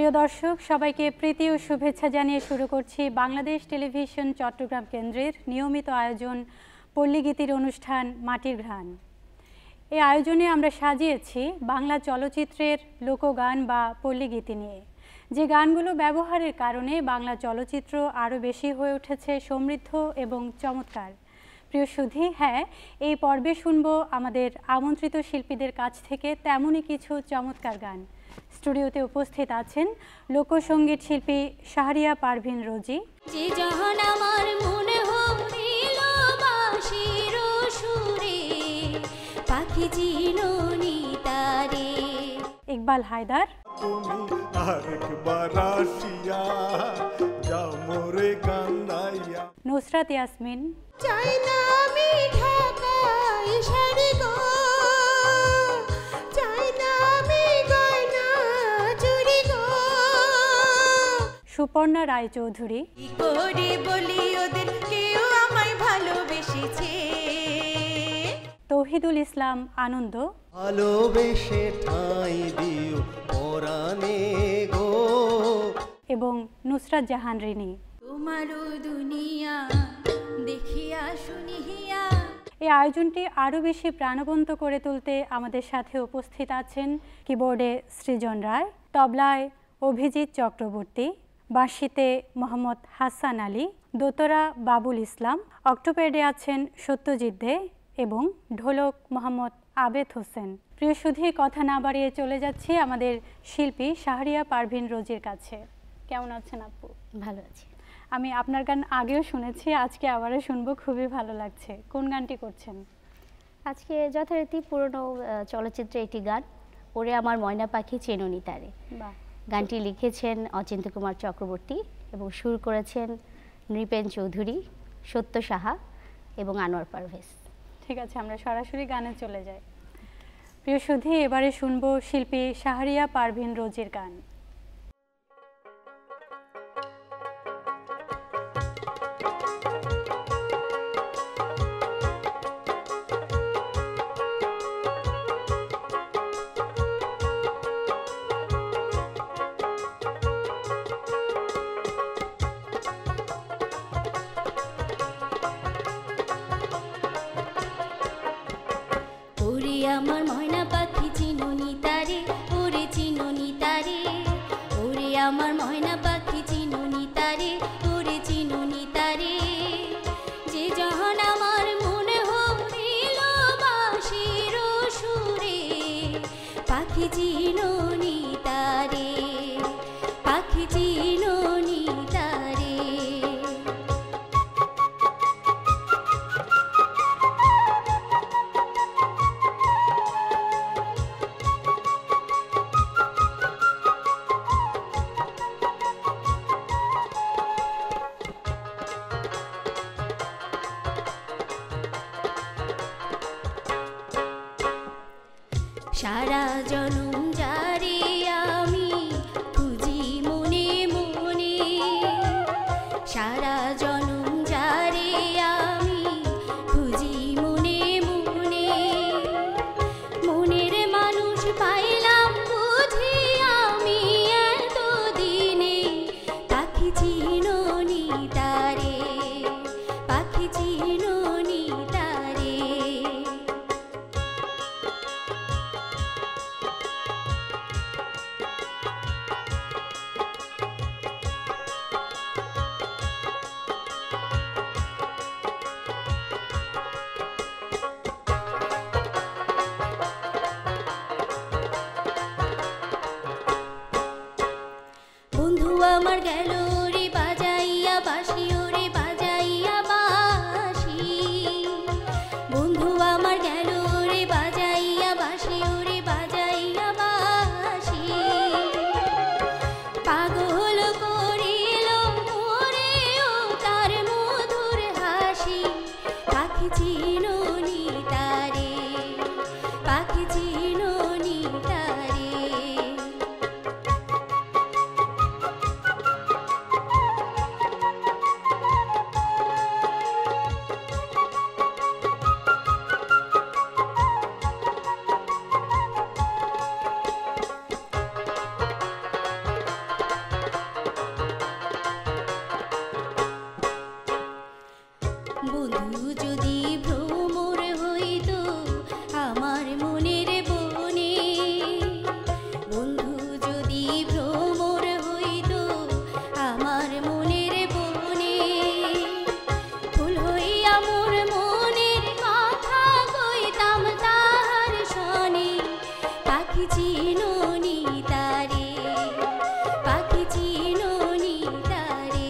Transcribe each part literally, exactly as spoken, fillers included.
প্রিয় দর্শক, সবাইকে প্রীতি ও শুভেচ্ছা জানিয়ে শুরু করছি বাংলাদেশ টেলিভিশন চট্টগ্রাম কেন্দ্রের নিয়মিত আয়োজন পল্লীগীতির অনুষ্ঠান মাটির ঘ্রাণ। এই আয়োজনে আমরা সাজিয়েছি বাংলা চলচ্চিত্রের লোকগান বা পল্লীগীতি নিয়ে, যে গানগুলো ব্যবহারের কারণে বাংলা চলচ্চিত্র আরও বেশি হয়ে উঠেছে সমৃদ্ধ এবং চমৎকার। প্রিয় সুধী, হ্যাঁ, এই পর্বে শুনবো আমাদের আমন্ত্রিত শিল্পীদের কাছ থেকে তেমনই কিছু চমৎকার গান। স্টুডিওতে উপস্থিত আছেন লোকসঙ্গীত শিল্পী শাহরিয়া পারভিন রোজি, যে জাহান আমার মনে হইল বাঁশির সুরে, পাখি চিনোনি তারে, ইকবাল হায়দার, তুমি আরেকবার আসিয়া যাও মোরে কান্দাইয়া, নুসরাত ইয়াসমিন, চাই না আমি ঢাকাই শাড়ি গো, চাই না আমি গয়না চুড়ি গো, সুপর্ণা রায়চৌধুরী, কি করে বলি ওদের কেউ আমায় ভালোবেসেছে, তৌহিদুল ইসলাম আনন্দ, ভালোবেসে ঠাঁই দিও পরাণে গো, এবং নুসরাত জাহান রিনি। তোমারও দুনিয়া দেখিয়া শুনিয়া। এই আয়োজনটি আরও বেশি প্রাণবন্ত করে তুলতে আমাদের সাথে উপস্থিত আছেন কিবোর্ডে সৃজন রায়, তবলায় অভিজিৎ চক্রবর্তী, বাঁশিতে মোহাম্মদ হাসান আলী, দোতরা বাবুল ইসলাম, অক্টোপ্যাডে আছেন সত্যজিৎ দে এবং ঢোলক মোহাম্মদ আবেদ হোসেন। প্রিয় সুধী, কথা না বাড়িয়ে চলে যাচ্ছি আমাদের শিল্পী শাহরিয়া পারভিন রোজির কাছে। কেমন আছেন আপু? ভালো আছি। আমি আপনার গান আগেও শুনেছি, আজকে আবারও শুনবো, খুবই ভালো লাগছে। কোন গানটি করছেন? আজকে যথারীতি পুরনো চলচ্চিত্রে একটি গান, ওরে আমার ময়না পাখি চেননি তারে। বাহ। গানটি লিখেছেন অচিন্ত্য কুমার চক্রবর্তী এবং সুর করেছেন নৃপেন চৌধুরী, সত্য সাহা এবং আনোয়ার পারভেজ। ঠিক আছে, আমরা সরাসরি গানে চলে যাই। প্রিয় সুধী, এবারে শুনবো শিল্পী শাহরিয়া পারভিন রোজির গান। আমার ময়না পাখি চিনোনি তারে, ওরে চিনোনি তারে, ওরে আমার ময়না পাখি চিনোনি তারে, ওরে চিনোনি তারে, যে জাহান আমার মনে হইল বাঁশির সুরে, পাখি চিনোনি তারে, পাখি চিনোনি তারে। সারা জনম যারে আমি খুঁজি মনে মনে, সারা জনম যারে আমি খুঁজি মনে মনে, মনের মানুষ পাইলাম বুঝি আমি এতদিনে, পাখি চিনোনি তারে, পাখি চিনোনি তারে। বন্ধু আমার গেল রে বাজাইয়া বাঁশি, ওরে বাজাইয়া বাঁশি, বন্ধু আমার গেল রে বাজাইয়া বাঁশি, ওরে বাজাইয়া বাঁশি, পাগল করিল মোরে ও তার মধুর হাসি, পাখি চিনোনি তারে, পাখি চিনোনি তারে। চিনুনি তারে, পাখি চিনুনি তারে।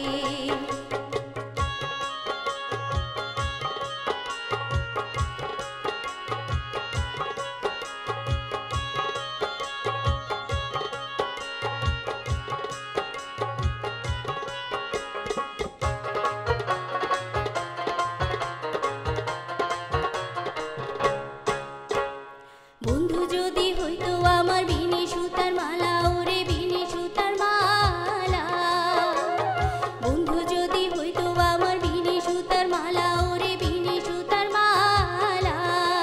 বন্ধু যদি হইতো আমার বিনি সুতার মালা, ওরে বিনি সুতার মালা। বন্ধু যদি হইতো আমার বিনি সুতার মালা, ওরে বিনি সুতার মালা।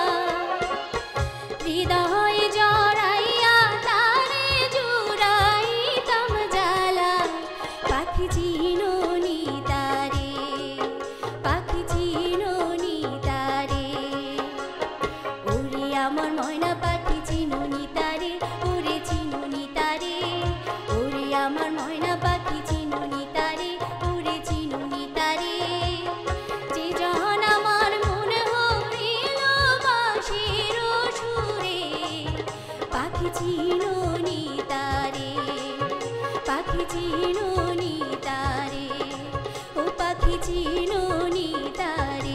হৃদয়ে জড়াইয়া তারে জুড়াইতাম জ্বালা, পাখি চিনুনি তারে, পাখি চিনুনি তারে। ওরে আমার ময়না পাখি চিনুনি তারে, ওরে চিনুনি তারে। ওরে আমার ময়না পাখি চিনুনি তারে, ওরে চিনুনি তারে। যে জন আমার মনে হইল বাঁশির সুরে, পাখি চিনুনি তারে, পাখি চিনুনি তারে, ও পাখি চিনুনি তারে।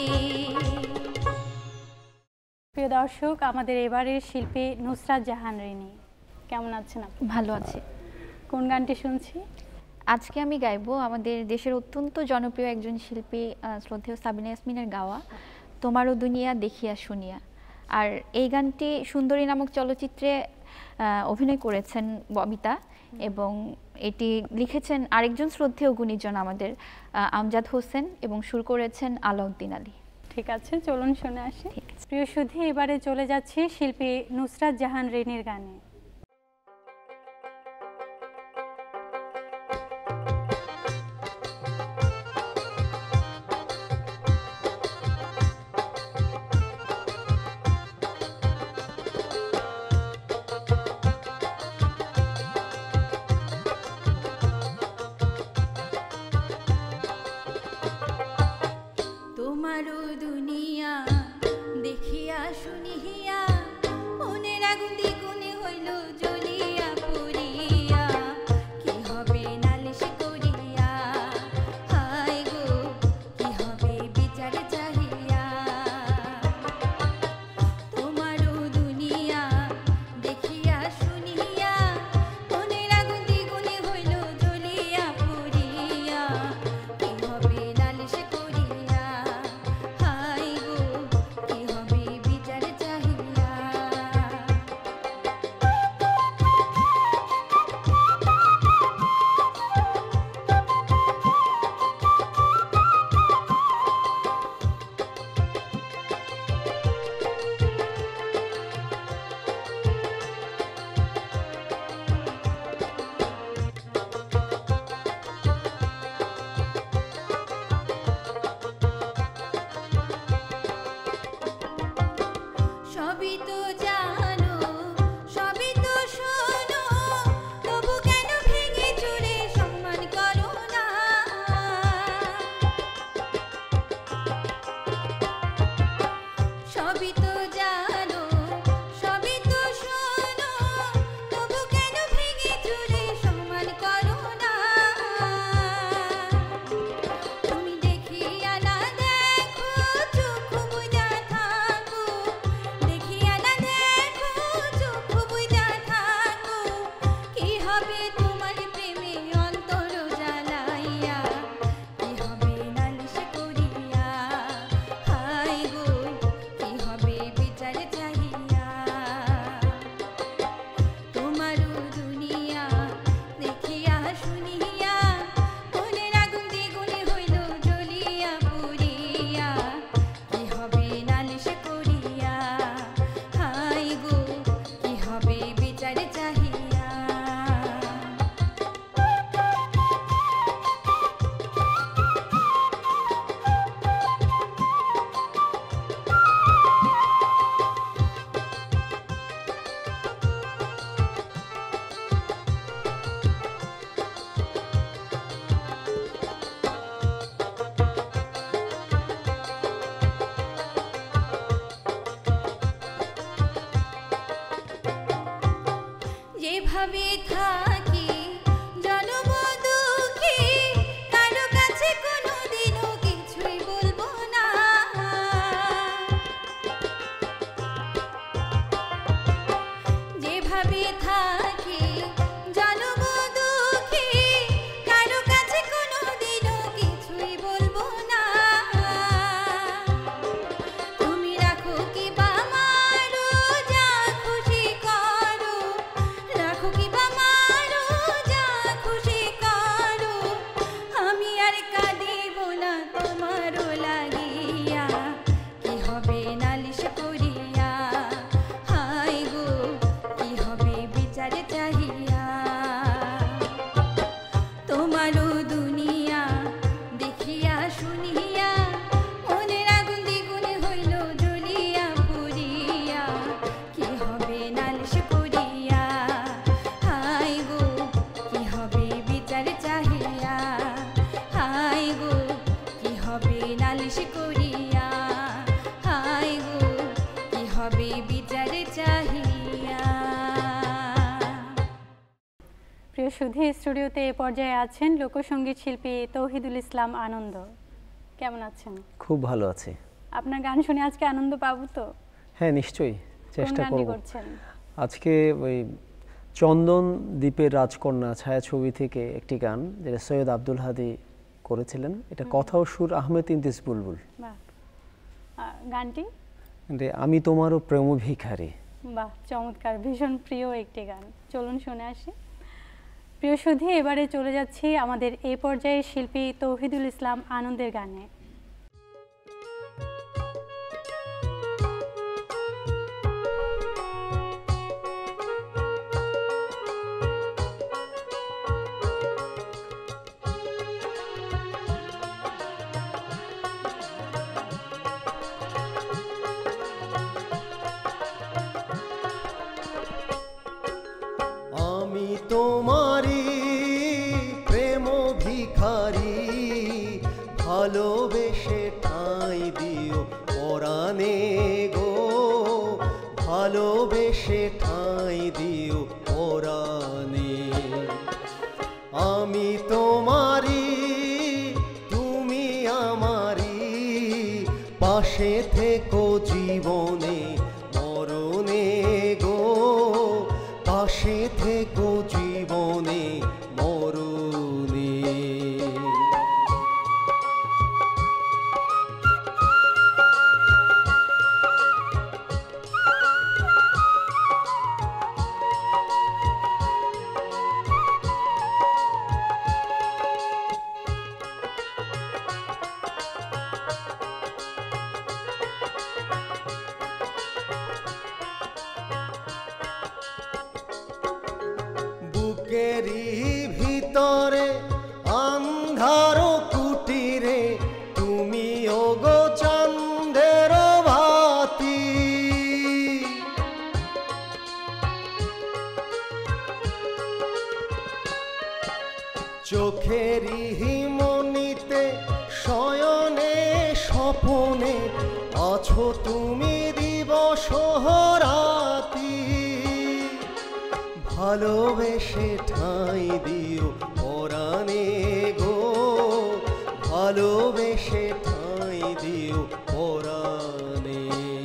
প্রিয় দর্শক, আমাদের এবারের শিল্পী নুসরাত জাহান রিনি, কেমন আছেন আপনি? ভালো আছি। কোন গানটি শুনছি? আজকে আমি গাইবো আমাদের দেশের অত্যন্ত জনপ্রিয় একজন শিল্পী আহ, শ্রদ্ধেয় সাবিনা ইয়াসমিনের গাওয়া তোমারও দুনিয়া দেখিয়া শুনিয়া। আর এই গানটি সুন্দরী নামক চলচ্চিত্রে আহ, অভিনয় করেছেন ববিতা, এবং এটি লিখেছেন আরেকজন শ্রদ্ধেয় গুণীজন আমাদের আহ, আমজাদ হোসেন, এবং সুর করেছেন আলাউদ্দিন আলী। ঠিক আছে, চলুন শুনে আসি। প্রিয় সুধী, এবারে চলে যাচ্ছি শিল্পী নুসরাত জাহান রিনির গানে। তোমারও দুনিয়া দেখিয়া শুনিয়া মনের আগুন দ্বিগুণে হইল যেভাবে থাকি জনম দুঃখী কারো কাছে কোনোদিনও কিছুই বলবো না যেভাবে থাকি জনম দুঃখী কারো কাছে কোনোদিনও কিছুই বলবো না তুমি রাখো কি বা মারো যা খুশি করো রাখো কি বা মারো যা খুশি করো আমি আর কাঁদিব না তোমারও লাগিয়া কি হবে নালিশ করিয়া হায় গো কি হবে বিচার চাহিয়া তোমারও দুনিয়া দেখিয়া শুনিয়া মনের আগুন দ্বিগুণ হইল জ্বলিয়া পুড়িয়া কি হবে নালিশ করিয়া হায় গো কি হবে বিচার চাহিয়া হায় গো কি হবে নালিশ করিয়া হায় গো কি হবে বিচার চাহিয়া প্রিয় সুধী, স্টুডিওতে এ পর্যায়ে আছেন লোকসঙ্গীত শিল্পী তৌহিদুল ইসলাম আনন্দ। কেমন আছেন? খুব ভালো আছি। আপনার গান শুনে আজকে আনন্দ পাবো তো? হ্যাঁ, নিশ্চয়ই চেষ্টা কোন গানটি করব। করছেন? আজকে ওই চন্দন দ্বীপের রাজকন্যা ছায়াছবি থেকে একটি গান, যেটা সৈয়দ আব্দুল হাদি করেছিলেন। এটা কথা ও সুর আহমেদ ইন্তিস বুলবুল। বাহ, আহ, গানটি? যে আমি তোমারও প্রেম ভিখারি। বাহ, চমৎকার, ভীষণ প্রিয় একটি গান। চলুন শুনে আসি। প্রিয় সুধী, এবারে চলে যাচ্ছি আমাদের এই পর্যায়ে শিল্পী তৌহিদুল ইসলাম আনন্দের গানে। আমি তোমারি প্রেম ভিখারি ভালোবেসে ঠাঁই দিও পরাণে গো ভালোবেসে ঠাঁই দিও পরাণে আমি তোমারি তুমি আমারি পাশে থেকো জীবনে মরণে গো পাশে থেকো জীবনে মরণে বুকেরই ভিতরে আন্ধার কুটিরে তুমি ওগো চাঁদের বাতি চোখেরই মনিতে শয়নে স্বপনে আছো তুমি দিবস রাতি ভালোবেসে ঠাঁই দিও পরাণে গো ভালোবেসে ঠাঁই দিও পরাণে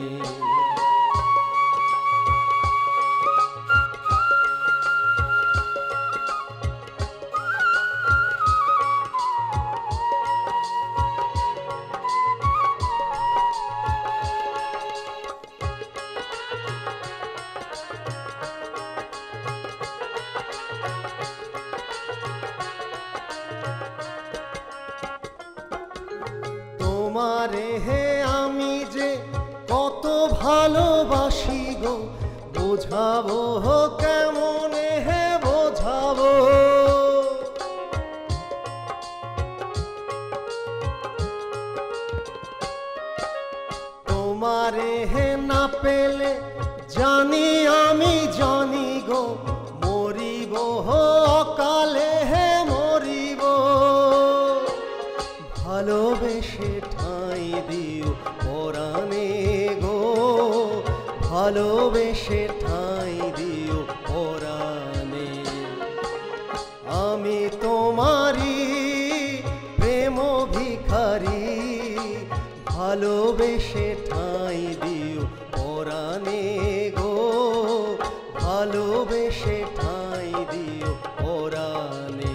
তোমারে হে আমি যে কত ভালোবাসি গো বোঝাবো কেমনে হে বোঝাবো তোমারে হে না পেলে জানি আমি জানি গো মরিব অকালে হে মরিব ভালোবেসে ঠাঁই দিও পরাণে গো ভালোবেসে ঠাঁই দিও পরাণে ভালোবেসে ঠাঁই দিও পরাণে গো, ভালোবেসে ঠাঁই দিও পরাণে।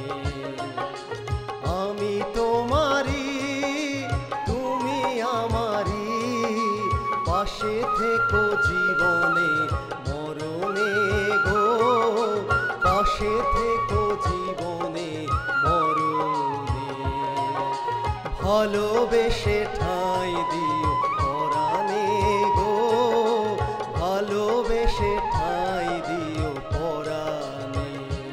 আমি তোমারি তুমি আমারি, পাশে থেকো জীবনে মরণে গো, পাশে থেকো জীবনে মরণে। ভালোবেসে ঠাঁই দিও পরাণে গো, ভালোবেসে ঠাঁই দিও পরাণে।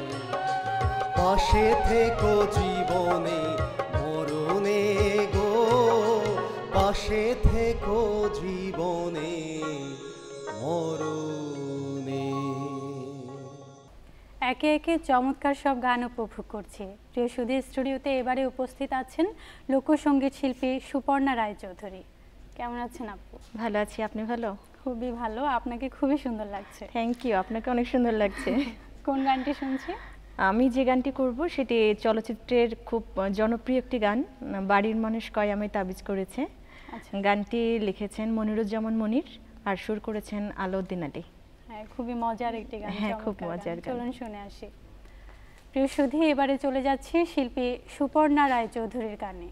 পাশে থেকো জীবনে মরণে গো, পাশে থেকো জীবনে মরণে। একে একে চমৎকার সব গান উপভোগ করছি। প্রিয় সুধী, স্টুডিওতে এবারে উপস্থিত আছেন লোকসঙ্গীত শিল্পী সুপর্ণা রায়চৌধুরী। কেমন আছেন আপু? ভালো আছি, আপনি ভালো? খুবই ভালো, আপনাকে খুবই সুন্দর লাগছে। থ্যাংক ইউ, আপনাকে অনেক সুন্দর লাগছে। কোন গানটি শুনছি? আমি যে গানটি করব সেটি চলচ্চিত্রের খুব জনপ্রিয় একটি গান, বাড়ির মানুষ কয় আমায় তাবিজ করেছে। গানটি লিখেছেন মনিরুজ্জামান মনির আর সুর করেছেন আলাউদ্দিন আলী। হ্যাঁ, খুবই মজার একটি গান। হ্যাঁ, খুব মজার গান। চলুন শুনে আসি। প্রিয় সুধী, এবারে চলে যাচ্ছি শিল্পী সুপর্ণা রায়চৌধুরীর গানে।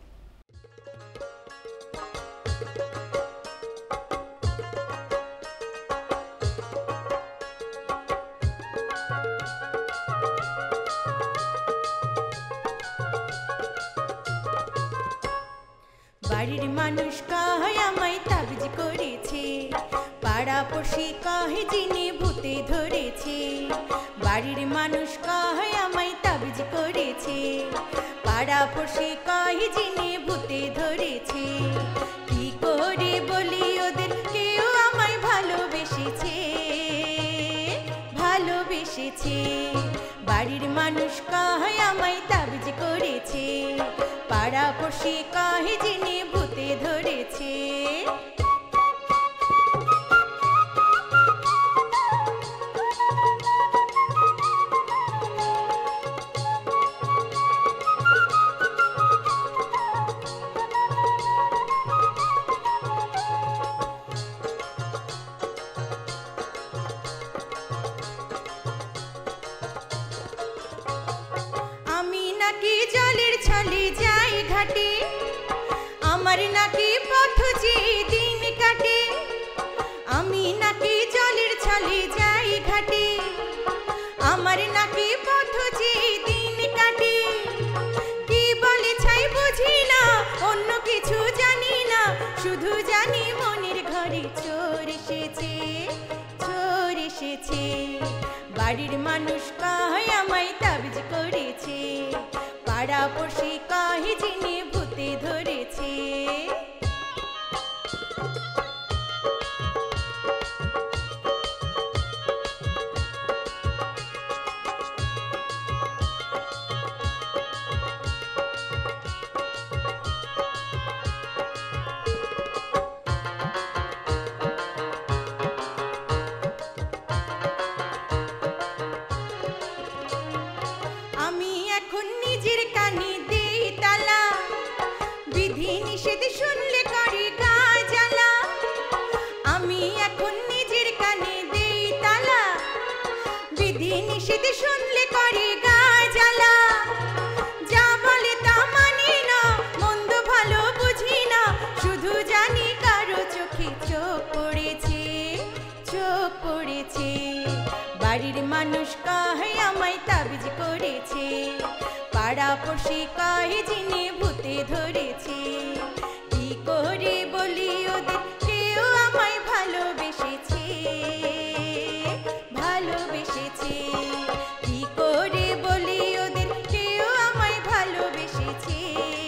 বাড়ির মানুষ কয় আমায় তাবিজ করেছে, পাড়া পড়শি কয় যিনি ভূতে ধরেছে। বাড়ির মানুষ কয় আমায় তাবিজ করেছে, পাড়া পড়শি কয় যিনি ভূতে ধরেছে। কি করে বলি ওদের কেউ আমায় ভালোবেসেছে, ভালোবেসেছে। বাড়ির মানুষ কয় আমায় তাবিজ করেছে, পাড়া পড়শি কয় যিনি ভূতে ধরেছে। আমি নাকি জলের ছলে যাই ঘাটে, আমার নাকি পথ চেয়ে দিন কাটে। আমি নাকি জলের ছলে যাই ঘাটে, আমার নাকি পথ চেয়ে দিন কাটে। কি বলে ছাই বুঝি না, অন্য কিছু জানি না, শুধু জানি মনের ঘরে চোর এসেছে, চোর এসেছে। বাড়ির মানুষ কয় আমায় তাবিজ করেছে, পাড়া পড়শি কয় যিনি ভূতে ধরেছে। আমি এখন নিজের কানে দেই তালা, বিধি নিষেধ শুনলে করে গা জ্বালা। আমি এখন নিজের কানে দেই তালা, বিধি নিষেধ শুনলে করে গা জ্বালা। যা বলে তা মানি না, মন্দ ভালো বুঝি না, শুধু জানি কারো চোখে চোখ পড়েছে, চোখ পড়েছে। বাড়ির মানুষ কয় আমায় তাবিজ করেছে, পাড়া পড়শি কয় যিনি ভূতে ধরেছে। কি করে বলি ওদের কেউ আমায় ভালোবেসেছে, ভালোবেসেছে। কি করে বলি ওদের কেউ আমায় ভালোবেসেছে,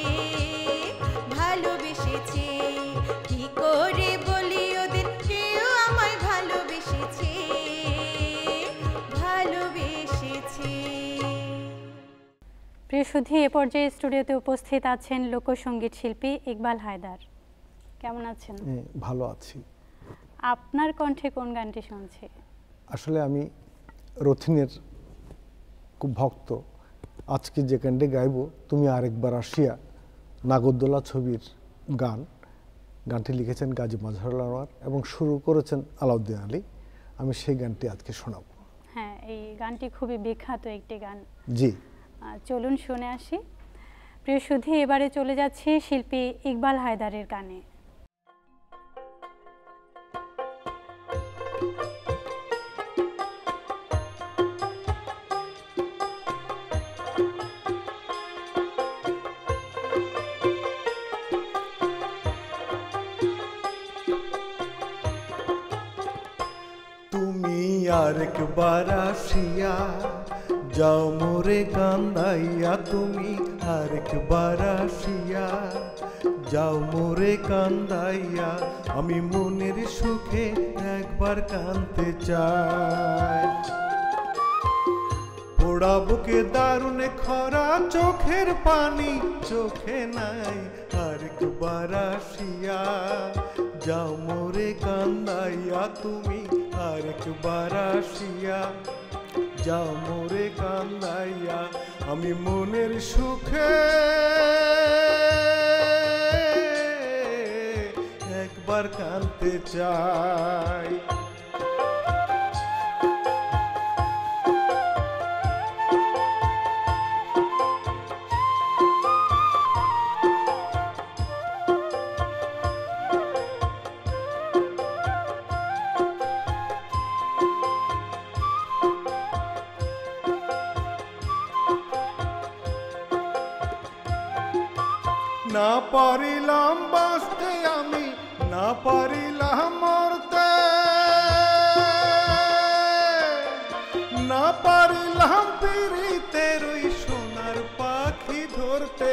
ভালোবেসেছে। কি করে বলি ওদের কেউ আমায় ভালোবেসেছে, ভালোবেসেছে। প্রিয় সুধী, এ পর্যায়ে স্টুডিওতে উপস্থিত আছেন লোকসঙ্গীত শিল্পী ইকবাল হায়দার। কেমন আছেন? ভালো আছি। আপনার কণ্ঠে কোন গানটি শুনছি? আসলে আমি রথিনের খুব ভক্ত। আজকে যে গানটি গাইব, তুমি আরেকবার আসিয়া, নাগরদোলা ছবির গান। গানটি লিখেছেন গাজী মাজহারুল আনোয়ার এবং শুরু করেছেন আলাউদ্দিন আলী। আমি সেই গানটি আজকে শোনাব। হ্যাঁ, এই গানটি খুবই বিখ্যাত একটি গান। জি, চলুন শুনে আসি। প্রিয় সুধী, এবারে চলে যাচ্ছি শিল্পী ইকবাল হায়দারের গানে। তুমি আরেকবার আসিয়া যাও মোরে কান্দাইয়া, তুমি আরেকবার আসিয়া যাও মোরে কান্দাইয়া, আমি মনের সুখে একবার কাঁদতে চাই। পোড়া বুকে দারুণে খরা, চোখের পানি চোখে নাই, আরেকবার আসিয়া যাও মোরে কান্দাইয়া, তুমি আরেকবার আসিয়া যাও মোরে কান্দাইয়া, আমি মনের সুখে একবার কাঁদতে চাই। না পারিলাম বাঁচতে আমি, না পারিলাম মরতে, না পারিলাম পিরিতের ওই সোনার পাখি ধরতে।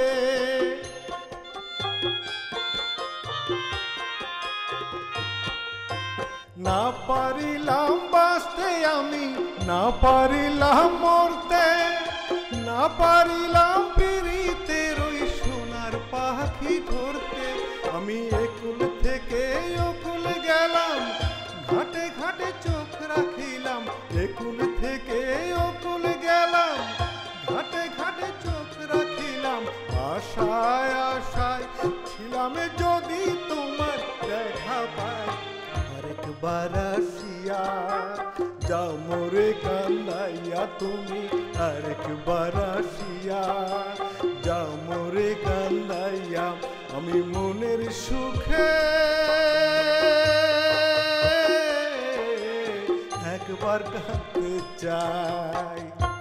না পারিলাম বাঁচতে আমি, না পারিলাম মরতে, না পারিলাম পিরিতের ওই সোনার পাখি ধরতে। আমি একুল থেকে ওকুল গেলাম, ঘাটে ঘাটে চোখ রাখিলাম, একুল থেকে ওকুল গেলাম, ঘাটে ঘাটে চোখ রাখিলাম, আশায় আশায় ছিলাম যদি তোমার দেখা পাই, আরেকবার আসিয়া যাও মোরে কান্দাইয়া, তুমি আরেকবার আসিয়া যাও মোরে কান্দাইয়া, আমি মনের সুখে একবার কাঁদতে চাই।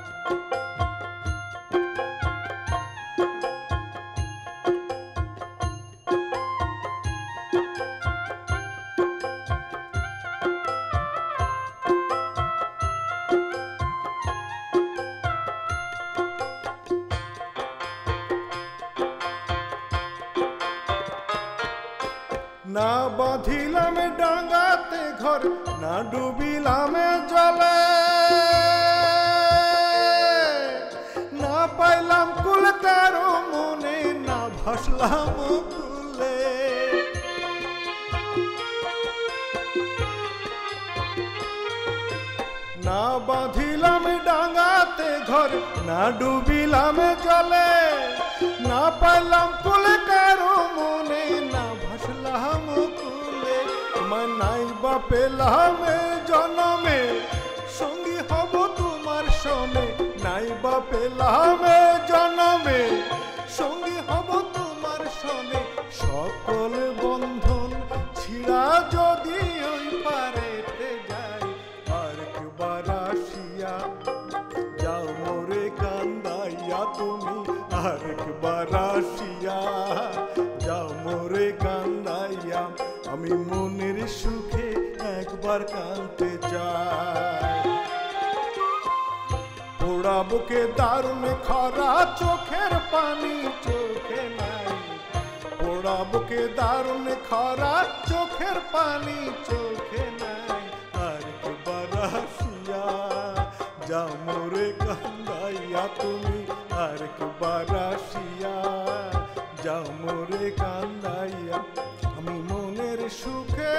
না বাঁধিলাম ডাঙ্গাতে ঘর, না ডুবিলাম জলে, না পাইলাম কুল কারো মনে, না ভাসলাম কুলে। না বাঁধিলাম ডাঙ্গাতে ঘর, না ডুবিলাম জলে, না পাইলাম কুল কারো মনে, না ভাসলাম কুলে। আমার নাই বা পেলাম জনমে, সঙ্গী হব তোমার সনে, নাই বা পেলাম জনমে, সঙ্গী হব তোমার সনে। সকল বন্ধন ছিড়া যদি ওই পারেতে যাই, আরেকবার আসিয়া যাও মোরে কান্দাইয়া, তুমি আরেকবার আসিয়া যাও মোরে কান্দাইয়া, আমি মনের সুখে একবার কাঁদতে চাই। পোড়া বুকে দারুণ খরা, চোখের পানি চোখে নাই, পোড়া বুকে দারুণ খরা, চোখের পানি চোখে নাই, আরেকবার আসিয়া যাও মোরে কান্দাইয়া, তুমি আরেকবার আসিয়া যাও মোরে কান্দাইয়া, আমি মনের সুখে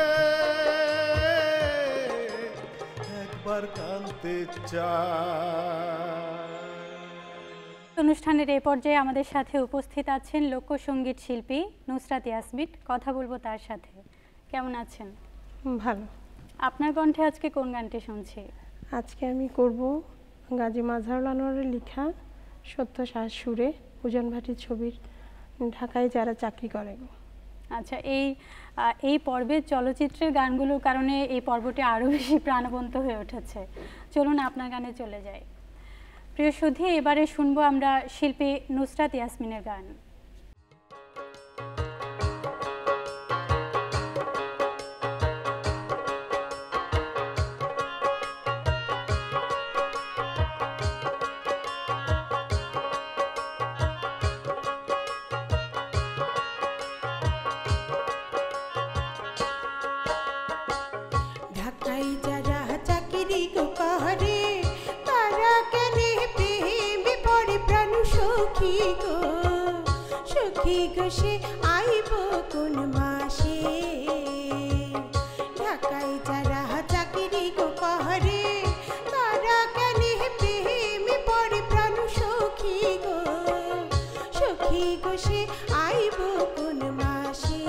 একবার কাঁদতে চাই। অনুষ্ঠানের এই পর্যায়ে আমাদের সাথে উপস্থিত আছেন লোকসঙ্গীত শিল্পী নুসরাত ইয়াসমিন। কথা বলবো তার সাথে। কেমন আছেন? ভালো। আপনার কণ্ঠে আজকে কোন গানটি শুনছি? আজকে আমি করব গাজী মাজহারুল আনোয়ারের লেখা সত্য সাজ সুরে উজান ভাটির ছবির ঢাকায় যারা চাকরি করে। আচ্ছা, এই এই পর্বের চলচ্চিত্রের গানগুলোর কারণে এই পর্বটি আরও বেশি প্রাণবন্ত হয়ে উঠেছে। চলুন আপনার গানে চলে যাই। প্রিয় সুধী, এবারে শুনবো আমরা শিল্পী নুসরাত ইয়াসমিনের গান। ঢাকায় যারা চাকরি করে তারা কেন প্রেমে পড়ে প্রাণ সখী গো, সখী গো সে আইব কোন মাসে। ঢাকায় যারা চাকরি করে তারা কেন প্রেমে পড়ে প্রাণ সখী গো, সখী গো সে আইব কোন মাসে।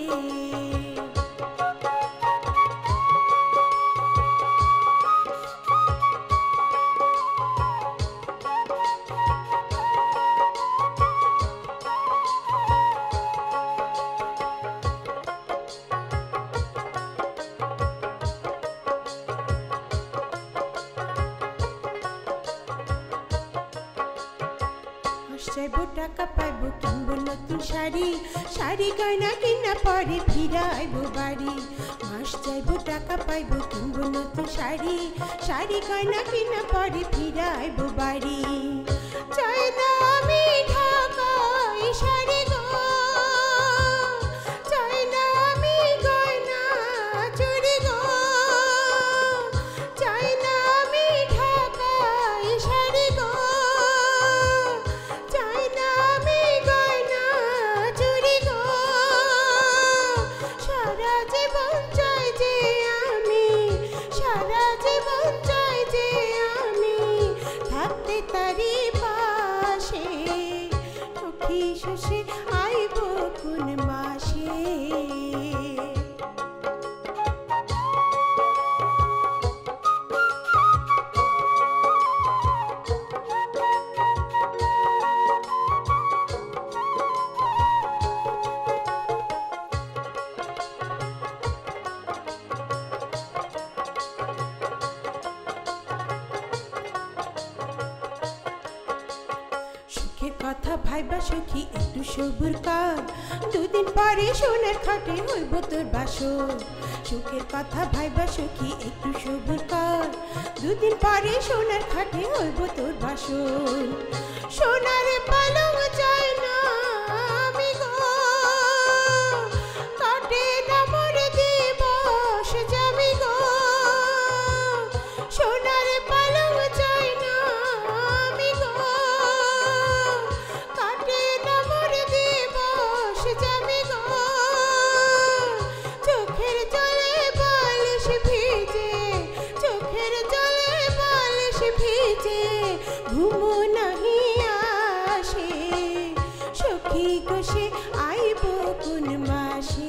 যাইব টাকা পাইব কিনবো নতুন শাড়ি, শাড়ি গয়না কিনা পরে ফিরাইব বাড়ি। মাস যাইব টাকা পাইব কিনবো নতুন শাড়ি, শাড়ি গয়না কিনা পরে ফিরাইব বাড়ি। চাই না আমি ঢাকায় শাড়ি গো, চাই না আমি গয়না চুড়ি গো, চাই না আমি ঢাকায় শাড়ি গো, চাই না আমি গয়না চুড়ি গো। সারা জীবন চাই যে আমি, সারা জীবন চাই যে আমি থাকতে তারি পাশে। সখী শশী আইব কোন মাসে। সুখের কথা ভাইবা সখী একটু সবুর কর, দুদিন পরে সোনার খাটে হইব তোর বাসর। সুখের কথা ভাইবা সখী একটু সবুর কর, দুদিন পরে সোনার খাটে হইব তোর বাসর। সোনার পালং চাই না আমি গো, কাটে না মোর দিবস জামি গো। সোনার পালং চাই না আমি গো, কাটে না মোর দিবস জামি গো। চোখের জলে বালিশ ভিজে, চোখের জলে বালিশ ভিজে, ঘুমো নাহি আসে। সখী গো সে আইব কোন মাসে।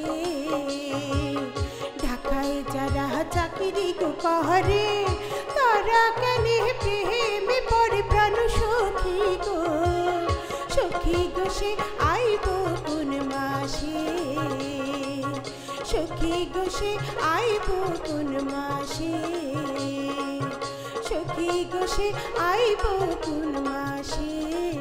ঢাকায় যারা চাকরি গো করে তারা কেন প্রেমে পড়ে প্রাণ সখী গো, সখী গো সে আইব কোন মাসে। সখী গো সে আইব কোন মাসে, সখী গো সে আইব কোন মাসে।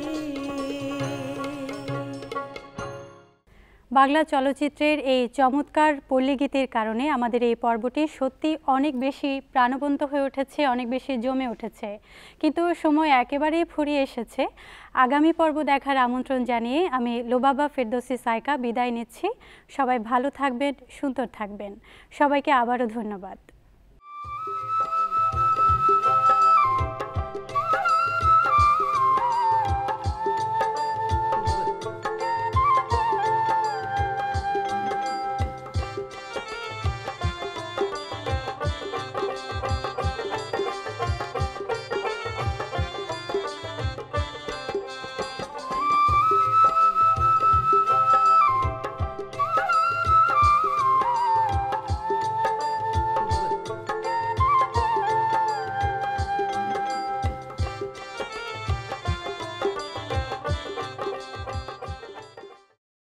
বাংলা চলচ্চিত্রের এই চমৎকার পল্লীগীতির কারণে আমাদের এই পর্বটি সত্যি অনেক বেশি প্রাণবন্ত হয়ে উঠেছে, অনেক বেশি জমে উঠেছে, কিন্তু সময় একেবারেই ফুরিয়ে এসেছে। আগামী পর্ব দেখার আমন্ত্রণ জানিয়ে আমি লোবাবা ফেরদৌসী সাইকা বিদায় নিচ্ছি। সবাই ভালো থাকবেন, সুন্দর থাকবেন। সবাইকে আবারও ধন্যবাদ।